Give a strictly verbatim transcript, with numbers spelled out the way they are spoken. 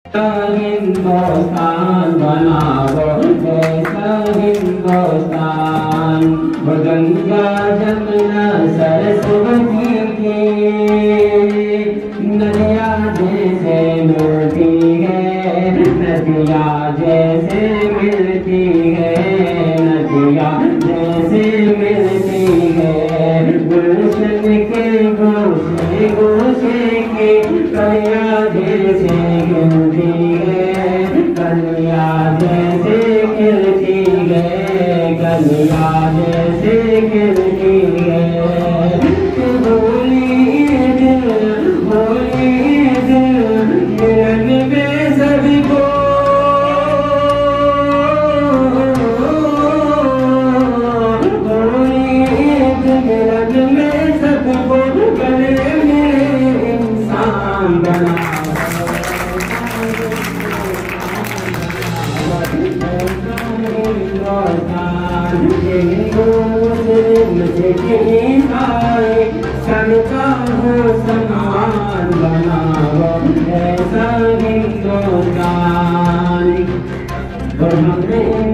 हिंदुस्तान बनाओ जैसा हिंदुस्तान, वो गंगा जमुना सरस्वती की नदिया जैसे मिलती है, नदिया जैसे मिलती है, नदिया जैसे मिलती है। गुलशन के गोशे गोशे के कलिया जैसे खिलती है, कलिया जैसे खिलती है, कलिया जैसे खिलती है। होली दिल होली दिल मिलन में सभी को, होली दिल मिलन में सबको गले में इंसान बना। हिंदू मुस्लिम सिख ईसाई सबका हो समान बनाओ ऐसा हिंदुस्तान।